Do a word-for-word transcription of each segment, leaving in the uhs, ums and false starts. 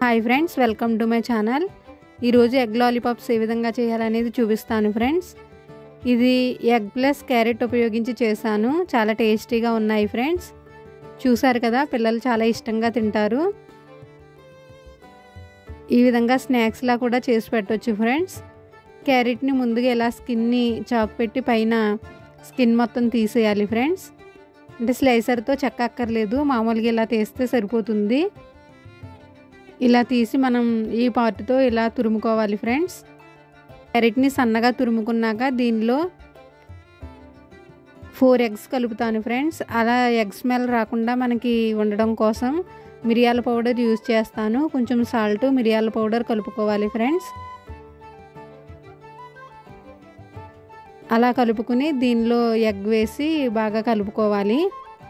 Hi friends, welcome to my channel. ఈరోజు egg lollipops ఏ విధంగా చేయాలనేది చూపిస్తాను ఫ్రెండ్స్. ఇది ఎగ్ ప్లస్ క్యారెట్ ఉపయోగించి చేశాను. చాలా టేస్టీగా ఉన్నాయి ఫ్రెండ్స్. చూసారు కదా, పిల్లలు చాలా ఇష్టంగా తింటారు. ఈ విధంగా స్నాక్స్లా కూడా చేసి పెట్టవచ్చు ఫ్రెండ్స్. క్యారెట్ని ముందుగా ఇలా స్కిన్ని చాకు పెట్టి పైన స్కిన్ మొత్తం తీసేయాలి ఫ్రెండ్స్. అంటే స్లైసర్తో చెక్కక్కర్లేదు, మామూలుగా ఇలా తీస్తే సరిపోతుంది. ఇలా తీసి మనం ఈ పార్ట్తో ఇలా తురుముకోవాలి ఫ్రెండ్స్. క్యారెట్ని సన్నగా తురుముకున్నాక దీనిలో ఫోర్ ఎగ్స్ కలుపుతాను ఫ్రెండ్స్. అలా ఎగ్ స్మెల్ రాకుండా మనకి ఉండడం కోసం మిరియాల పౌడర్ యూజ్ చేస్తాను. కొంచెం సాల్ట్, మిరియాల పౌడర్ కలుపుకోవాలి ఫ్రెండ్స్. అలా కలుపుకుని దీనిలో ఎగ్ వేసి బాగా కలుపుకోవాలి.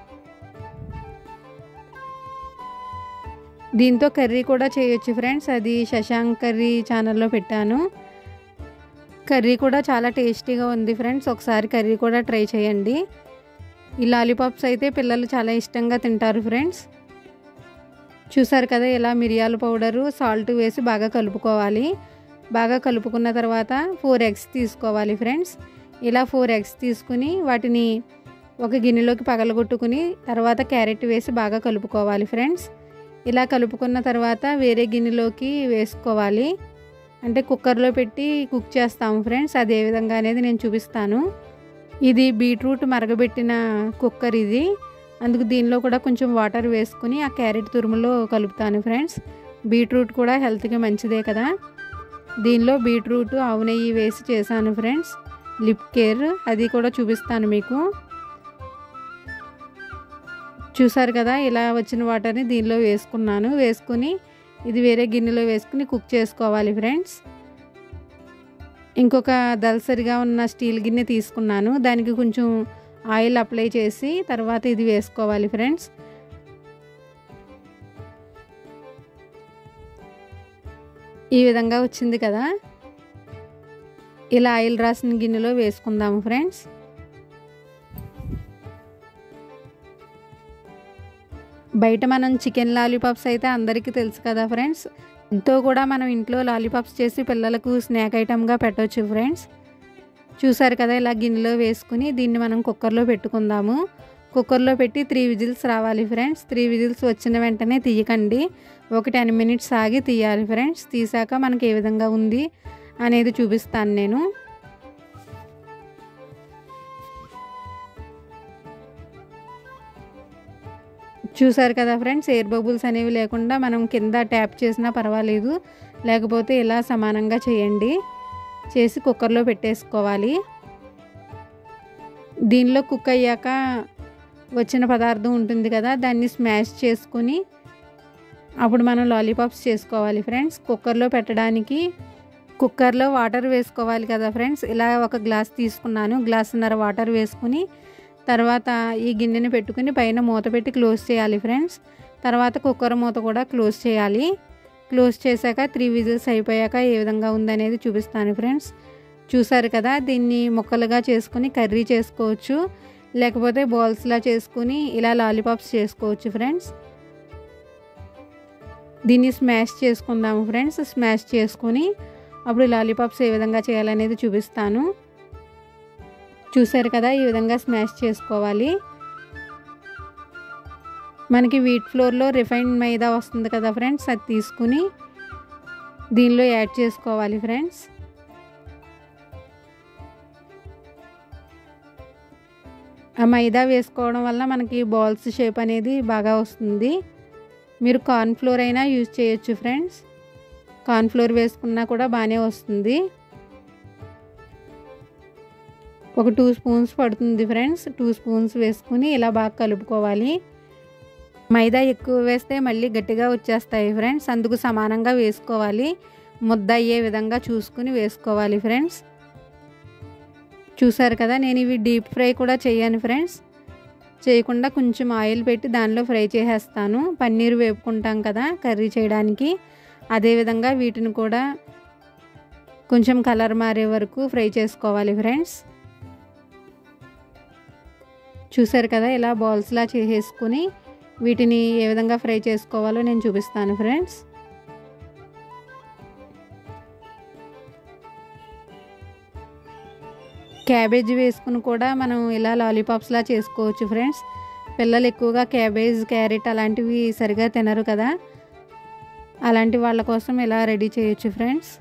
దీంతో కర్రీ కూడా చేయొచ్చు ఫ్రెండ్స్. అది శశాంక్ కర్రీ ఛానల్లో పెట్టాను. కర్రీ కూడా చాలా టేస్టీగా ఉంది ఫ్రెండ్స్. ఒకసారి కర్రీ కూడా ట్రై చేయండి. ఈ లాలీపాప్స్ అయితే పిల్లలు చాలా ఇష్టంగా తింటారు ఫ్రెండ్స్. చూసారు కదా, ఇలా మిరియాల పౌడరు, సాల్ట్ వేసి బాగా కలుపుకోవాలి. బాగా కలుపుకున్న తర్వాత ఫోర్ ఎగ్స్ తీసుకోవాలి ఫ్రెండ్స్. ఇలా ఫోర్ ఎగ్స్ తీసుకుని వాటిని ఒక గిన్నెలోకి పగలగొట్టుకుని తర్వాత క్యారెట్ వేసి బాగా కలుపుకోవాలి ఫ్రెండ్స్. ఇలా కలుపుకున్న తర్వాత వేరే గిన్నెలోకి వేసుకోవాలి. అంటే కుక్కర్లో పెట్టి కుక్ చేస్తాము ఫ్రెండ్స్. అది ఏ విధంగా అనేది నేను చూపిస్తాను. ఇది బీట్రూట్ మరగబెట్టిన కుక్కర్ ఇది. అందుకు దీనిలో కూడా కొంచెం వాటర్ వేసుకుని ఆ క్యారెట్ తురుములో కలుపుతాను ఫ్రెండ్స్. బీట్రూట్ కూడా హెల్త్కి మంచిదే కదా. దీనిలో బీట్రూట్, ఆవు నెయ్యి వేసి చేశాను ఫ్రెండ్స్. లిప్ కేర్ అది కూడా చూపిస్తాను మీకు. చూసారు కదా, ఇలా వచ్చిన వాటర్ని దీనిలో వేసుకున్నాను. వేసుకుని ఇది వేరే గిన్నెలో వేసుకుని కుక్ చేసుకోవాలి ఫ్రెండ్స్. ఇంకొక దలసరిగా ఉన్న స్టీల్ గిన్నె తీసుకున్నాను. దానికి కొంచెం ఆయిల్ అప్లై చేసి తర్వాత ఇది వేసుకోవాలి ఫ్రెండ్స్. ఈ విధంగా వచ్చింది కదా. ఇలా ఆయిల్ రాసిన గిన్నెలో వేసుకుందాము ఫ్రెండ్స్. బయట మనం చికెన్ లాలీపాప్స్ అయితే అందరికీ తెలుసు కదా ఫ్రెండ్స్. ఎంతో కూడా మనం ఇంట్లో లాలీపాప్స్ చేసి పిల్లలకు స్నాక్ ఐటమ్గా పెట్టవచ్చు ఫ్రెండ్స్. చూసారు కదా, ఇలా గిన్నెలో వేసుకుని దీన్ని మనం కుక్కర్లో పెట్టుకుందాము. కుక్కర్లో పెట్టి త్రీ విజిల్స్ రావాలి ఫ్రెండ్స్. త్రీ విజిల్స్ వచ్చిన వెంటనే తీయకండి, ఒక టెన్ మినిట్స్ ఆగి తీయాలి ఫ్రెండ్స్. తీసాక మనకి ఏ విధంగా ఉంది అనేది చూపిస్తాను నేను. చూసారు కదా ఫ్రెండ్స్, ఎయిర్ బబుల్స్ అనేవి లేకుండా మనం కింద ట్యాప్ చేసినా పర్వాలేదు, లేకపోతే ఇలా సమానంగా చేయండి. చేసి కుక్కర్లో పెట్టేసుకోవాలి. దీనిలో కుక్ అయ్యాక వచ్చిన పదార్థం ఉంటుంది కదా, దాన్ని స్మాష్ చేసుకుని అప్పుడు మనం లాలీపాప్స్ చేసుకోవాలి ఫ్రెండ్స్. కుక్కర్లో పెట్టడానికి కుక్కర్లో వాటర్ వేసుకోవాలి కదా ఫ్రెండ్స్. ఇలా ఒక గ్లాస్ తీసుకున్నాను. గ్లాసున్నర వాటర్ వేసుకుని తర్వాత ఈ గిన్నెని పెట్టుకుని పైన మూత పెట్టి క్లోజ్ చేయాలి ఫ్రెండ్స్. తర్వాత కుక్కర్ మూత కూడా క్లోజ్ చేయాలి. క్లోజ్ చేశాక త్రీ విజిల్స్ అయిపోయాక ఏ విధంగా ఉందనేది చూపిస్తాను ఫ్రెండ్స్. చూసారు కదా, దీన్ని ముక్కలుగా చేసుకుని కర్రీ చేసుకోవచ్చు, లేకపోతే బాల్స్లా చేసుకుని ఇలా లాలీపాప్స్ చేసుకోవచ్చు ఫ్రెండ్స్. దీన్ని స్మాష్ చేసుకుందాము ఫ్రెండ్స్. స్మాష్ చేసుకుని అప్పుడు లాలీపాప్స్ ఏ విధంగా చేయాలనేది చూపిస్తాను. చూసారు కదా, ఈ విధంగా స్మాష్ చేసుకోవాలి. మనకి వీట్ ఫ్లోర్లో రిఫైన్డ్ మైదా వస్తుంది కదా ఫ్రెండ్స్, అది తీసుకుని దీనిలో యాడ్ చేసుకోవాలి ఫ్రెండ్స్. ఆ మైదా వేసుకోవడం వల్ల మనకి బాల్స్ షేప్ అనేది బాగా వస్తుంది. మీరు కార్న్ ఫ్లోర్ అయినా యూజ్ చేయొచ్చు ఫ్రెండ్స్. కార్న్ ఫ్లోర్ వేసుకున్నా కూడా బాగానే వస్తుంది. ఒక టూ స్పూన్స్ పడుతుంది ఫ్రెండ్స్. టూ స్పూన్స్ వేసుకుని ఇలా బాగా కలుపుకోవాలి. మైదా ఎక్కువ వేస్తే మళ్ళీ గట్టిగా వచ్చేస్తాయి ఫ్రెండ్స్, అందుకు సమానంగా వేసుకోవాలి. ముద్ద అయ్యే విధంగా చూసుకుని వేసుకోవాలి ఫ్రెండ్స్. చూసారు కదా, నేను ఇవి డీప్ ఫ్రై కూడా చేయను ఫ్రెండ్స్. చేయకుండా కొంచెం ఆయిల్ పెట్టి దానిలో ఫ్రై చేసేస్తాను. పన్నీర్ వేపుకుంటాం కదా కర్రీ చేయడానికి, అదేవిధంగా వీటిని కూడా కొంచెం కలర్ మారే వరకు ఫ్రై చేసుకోవాలి ఫ్రెండ్స్. చూసారు కదా, ఇలా బాల్స్లా చేసేసుకుని వీటిని ఏ విధంగా ఫ్రై చేసుకోవాలో నేను చూపిస్తాను ఫ్రెండ్స్. క్యాబేజ్ వేసుకుని కూడా మనం ఇలా లాలీపాప్స్లా చేసుకోవచ్చు ఫ్రెండ్స్. పిల్లలు ఎక్కువగా క్యాబేజ్, క్యారెట్ అలాంటివి సరిగా తినరు కదా, అలాంటి వాళ్ళ కోసం ఇలా రెడీ చేయొచ్చు ఫ్రెండ్స్.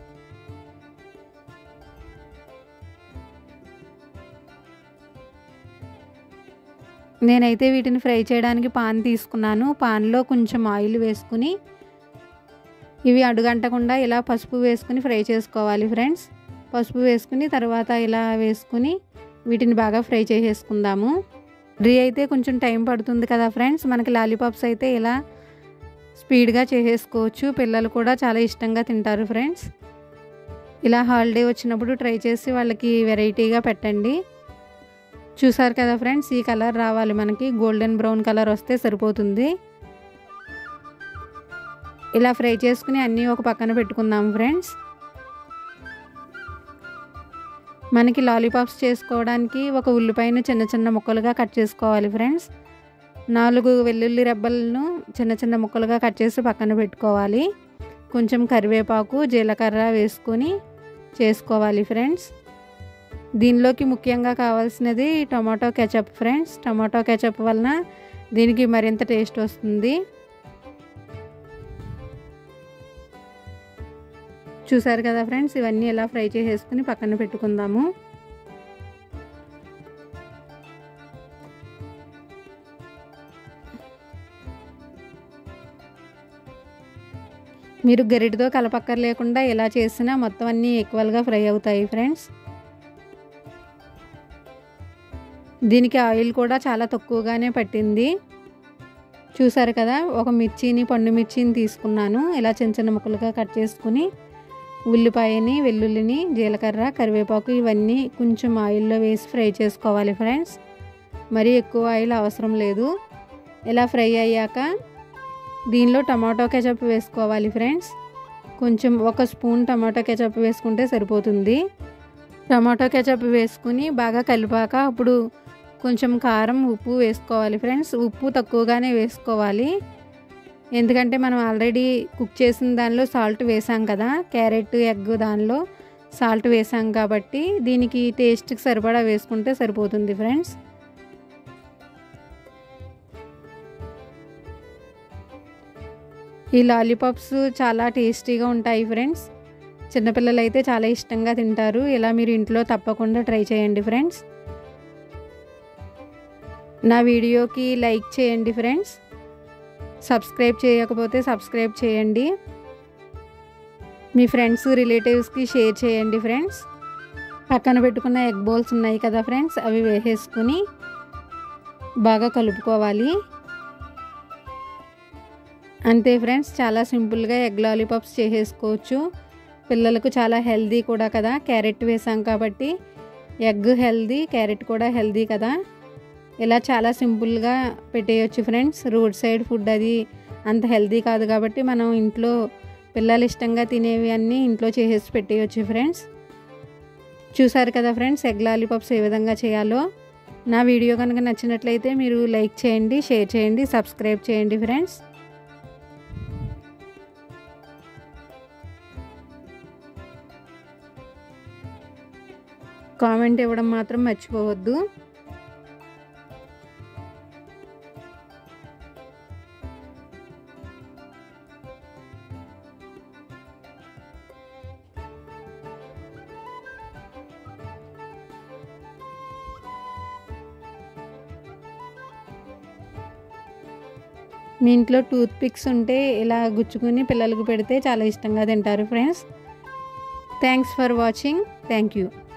నేనైతే వీటిని ఫ్రై చేయడానికి పాన్ తీసుకున్నాను. పాన్లో కొంచెం ఆయిల్ వేసుకుని ఇవి అడుగంటకుండా ఇలా పసుపు వేసుకుని ఫ్రై చేసుకోవాలి ఫ్రెండ్స్. పసుపు వేసుకుని తర్వాత ఇలా వేసుకుని వీటిని బాగా ఫ్రై చేసేసుకుందాము. ఫ్రై అయితే కొంచెం టైం పడుతుంది కదా ఫ్రెండ్స్. మనకి లాలీపాప్స్ అయితే ఇలా స్పీడ్గా చేసేసుకోవచ్చు. పిల్లలు కూడా చాలా ఇష్టంగా తింటారు ఫ్రెండ్స్. ఇలా హాలిడే వచ్చినప్పుడు ట్రై చేసి వాళ్ళకి వెరైటీగా పెట్టండి. చూసారు కదా ఫ్రెండ్స్, ఈ కలర్ రావాలి మనకి, గోల్డెన్ బ్రౌన్ కలర్ వస్తే సరిపోతుంది. ఇలా ఫ్రై చేసుకుని అన్నీ ఒక పక్కన పెట్టుకుందాం ఫ్రెండ్స్. మనకి లాలీపాప్స్ చేసుకోవడానికి ఒక ఉల్లిపాయను చిన్న చిన్న ముక్కలుగా కట్ చేసుకోవాలి ఫ్రెండ్స్. నాలుగు వెల్లుల్లి రెబ్బలను చిన్న చిన్న ముక్కలుగా కట్ చేసి పక్కన పెట్టుకోవాలి. కొంచెం కరివేపాకు, జీలకర్ర వేసుకొని చేసుకోవాలి ఫ్రెండ్స్. దీనిలోకి ముఖ్యంగా కావాల్సినది tomato ketchup friends. Tomato ketchup వలన దీనికి మరింత టేస్ట్ వస్తుంది. చూసారు కదా ఫ్రెండ్స్, ఇవన్నీ ఇలా ఫ్రై చేసేసుకుని పక్కన పెట్టుకుందాము. మీరు గరిటతో కలపక్కర లేకుండా ఇలా చేసినా మొత్తం అన్నీ ఈక్వల్గా ఫ్రై అవుతాయి ఫ్రెండ్స్. దీనికి ఆయిల్ కూడా చాలా తక్కువగానే పట్టింది. చూసారు కదా, ఒక మిర్చిని, పండు మిర్చిని తీసుకున్నాను. ఇలా చిన్న చిన్న ముక్కలుగా కట్ చేసుకుని ఉల్లిపాయని, వెల్లుల్లిని, జీలకర్ర, కరివేపాకు ఇవన్నీ కొంచెం ఆయిల్లో వేసి ఫ్రై చేసుకోవాలి ఫ్రెండ్స్. మరీ ఎక్కువ ఆయిల్ అవసరం లేదు. ఇలా ఫ్రై అయ్యాక దీనిలో టమాటో కెచప్ వేసుకోవాలి ఫ్రెండ్స్. కొంచెం ఒక స్పూన్ టమాటో కెచప్ వేసుకుంటే సరిపోతుంది. టమాటో కెచప్ వేసుకుని బాగా కలిపాక అప్పుడు కొంచెం కారం, ఉప్పు వేసుకోవాలి ఫ్రెండ్స్. ఉప్పు తక్కువగానే వేసుకోవాలి, ఎందుకంటే మనం ఆల్రెడీ కుక్ చేసిన దానిలో సాల్ట్ వేసాం కదా, క్యారెట్, ఎగ్ దానిలో సాల్ట్ వేసాం కాబట్టి దీనికి టేస్ట్కి సరిపడా వేసుకుంటే సరిపోతుంది ఫ్రెండ్స్. ఈ లాలీపాప్స్ చాలా టేస్టీగా ఉంటాయి ఫ్రెండ్స్. చిన్నపిల్లలు అయితే చాలా ఇష్టంగా తింటారు. ఇలా మీరు ఇంట్లో తప్పకుండా ట్రై చేయండి ఫ్రెండ్స్. నా వీడియోకి లైక్ చేయండి ఫ్రెండ్స్. సబ్స్క్రైబ్ చేయకపోతే సబ్స్క్రైబ్ చేయండి. మీ ఫ్రెండ్స్, రిలేటివ్స్కి షేర్ చేయండి ఫ్రెండ్స్. పక్కన పెట్టుకున్న ఎగ్ బౌల్స్ ఉన్నాయి కదా ఫ్రెండ్స్, అవి వేసేసుకుని బాగా కలుపుకోవాలి. అంతే ఫ్రెండ్స్, చాలా సింపుల్గా ఎగ్ లాలీపాప్స్ చేసేసుకోవచ్చు. పిల్లలకు చాలా హెల్దీ కూడా కదా, క్యారెట్ వేసాం కాబట్టి. ఎగ్ హెల్దీ, క్యారెట్ కూడా హెల్దీ కదా. ఇలా చాలా సింపుల్గా పెట్టేయచ్చు ఫ్రెండ్స్. రోడ్ సైడ్ ఫుడ్ అది అంత హెల్దీ కాదు కాబట్టి మనం ఇంట్లో పిల్లలు ఇష్టంగా తినేవి అన్నీ ఇంట్లో చేసేసి పెట్టేయచ్చు ఫ్రెండ్స్. చూసారు కదా ఫ్రెండ్స్, ఎగ్ లాలీపాప్స్ ఏ విధంగా చేయాలో. నా వీడియో కనుక నచ్చినట్లయితే మీరు లైక్ చేయండి, షేర్ చేయండి, సబ్స్క్రైబ్ చేయండి ఫ్రెండ్స్. కామెంట్ ఇవ్వడం మాత్రం మర్చిపోవద్దు. మీ ఇంట్లో టూత్ పిక్స్ ఉంటే ఇలా గుచ్చుకుని పిల్లలకు పెడితే చాలా ఇష్టంగా తింటారు friends. Thanks for watching. Thank you.